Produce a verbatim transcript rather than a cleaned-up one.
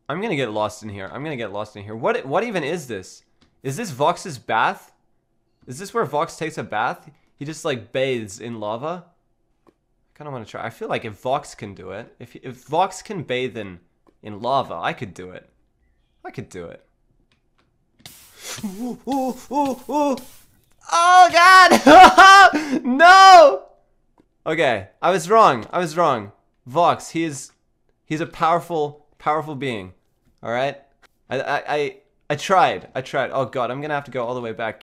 I'm gonna get lost in here. I'm gonna get lost in here. What what even is this? Is this Vox's bath? Is this where Vox takes a bath? He just like bathes in lava? I kinda wanna try. I feel like if Vox can do it, if if Vox can bathe in in lava, I could do it. I could do it. Ooh, ooh, ooh, ooh. Oh god! No! Okay, I was wrong. I was wrong. Vox, he is he's a powerful, powerful being. Alright? I, I I I tried. I tried. Oh god, I'm gonna have to go all the way back.